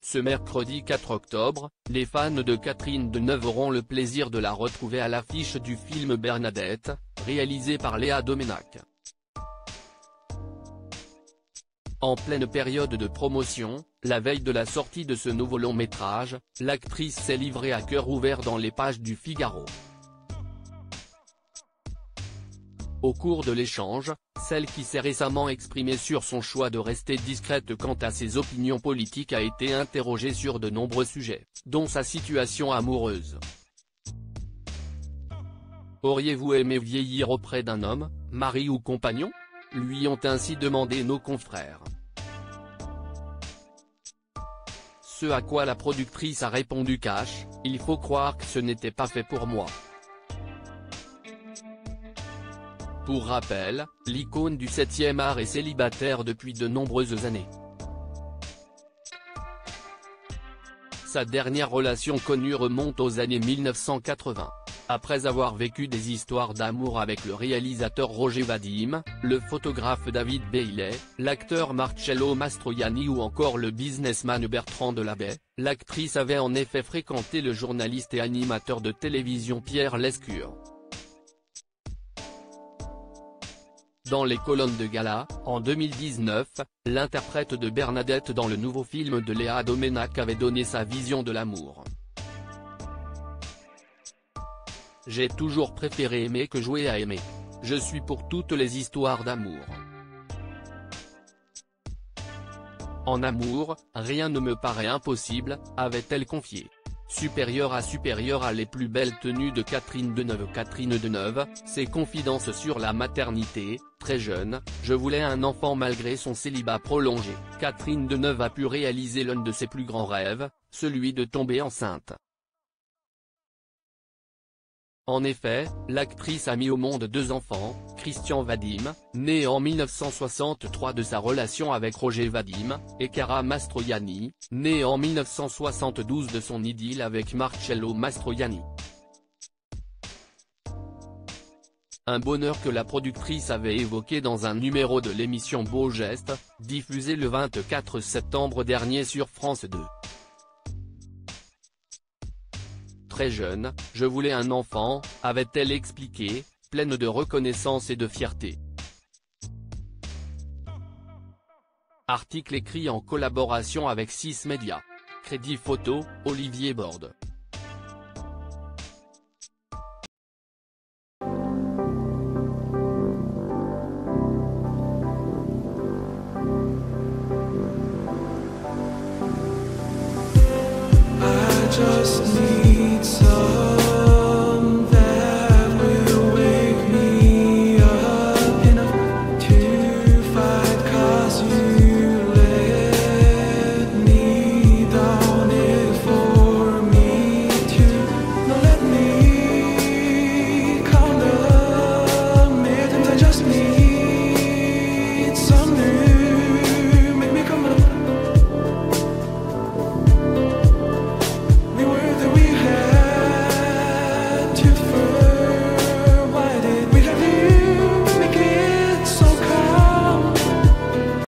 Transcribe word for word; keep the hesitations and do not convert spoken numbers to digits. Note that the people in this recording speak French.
Ce mercredi quatre octobre, les fans de Catherine Deneuve auront le plaisir de la retrouver à l'affiche du film Bernadette, réalisé par Léa Doménac. En pleine période de promotion, la veille de la sortie de ce nouveau long métrage, l'actrice s'est livrée à cœur ouvert dans les pages du Figaro. Au cours de l'échange, celle qui s'est récemment exprimée sur son choix de rester discrète quant à ses opinions politiques a été interrogée sur de nombreux sujets, dont sa situation amoureuse. Auriez-vous aimé vieillir auprès d'un homme, mari ou compagnon ? Lui ont ainsi demandé nos confrères. Ce à quoi la productrice a répondu cash, « Il faut croire que ce n'était pas fait pour moi ». Pour rappel, l'icône du septième art est célibataire depuis de nombreuses années. Sa dernière relation connue remonte aux années mille neuf cent quatre-vingts. Après avoir vécu des histoires d'amour avec le réalisateur Roger Vadim, le photographe David Bailey, l'acteur Marcello Mastroianni ou encore le businessman Bertrand Delabey, l'actrice avait en effet fréquenté le journaliste et animateur de télévision Pierre Lescure. Dans les colonnes de gala, en deux mille dix-neuf, l'interprète de Bernadette dans le nouveau film de Léa Doménac avait donné sa vision de l'amour. J'ai toujours préféré aimer que jouer à aimer. Je suis pour toutes les histoires d'amour. En amour, rien ne me paraît impossible, avait-elle confié. Supérieure à supérieure à les plus belles tenues de Catherine Deneuve. Catherine Deneuve, ses confidences sur la maternité, très jeune, je voulais un enfant malgré son célibat prolongé. Catherine Deneuve a pu réaliser l'un de ses plus grands rêves, celui de tomber enceinte. En effet, l'actrice a mis au monde deux enfants, Christian Vadim, né en mille neuf cent soixante-trois de sa relation avec Roger Vadim, et Cara Mastroianni, née en mille neuf cent soixante-douze de son idylle avec Marcello Mastroianni. Un bonheur que la productrice avait évoqué dans un numéro de l'émission Beau Geste, diffusé le vingt-quatre septembre dernier sur France deux. Très jeune, je voulais un enfant, avait-elle expliqué, pleine de reconnaissance et de fierté. Article écrit en collaboration avec six Médias. Crédit photo, Olivier Borde. I just need